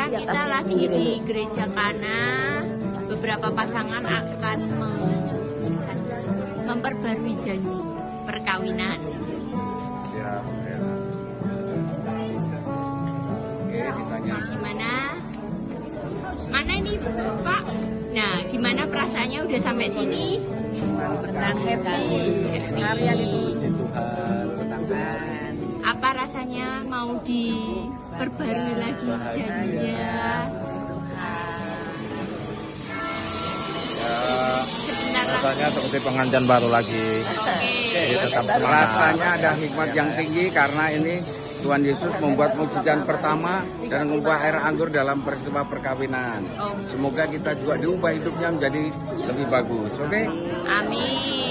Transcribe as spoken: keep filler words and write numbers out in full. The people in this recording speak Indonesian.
sekarang kita lagi di Gereja Kana. Beberapa pasangan akan memperbarui janji perkawinan. Siap, ya. Oke, ditanya. Gimana? Mana ini Pak? Nah, gimana perasaannya udah sampai sini? Senang happy. Kalian itu puji Tuhan, senang sekali. Apa rasanya mau diperbarui lagi janjinya? Ya, rasanya seperti pengantin baru lagi. Jadi tetap semangat. Rasanya ada hikmat yang tinggi karena ini Tuhan Yesus membuat mukjizat pertama dan mengubah air anggur dalam peristiwa perkawinan. Semoga kita juga diubah hidupnya menjadi lebih bagus. Oke? Amin.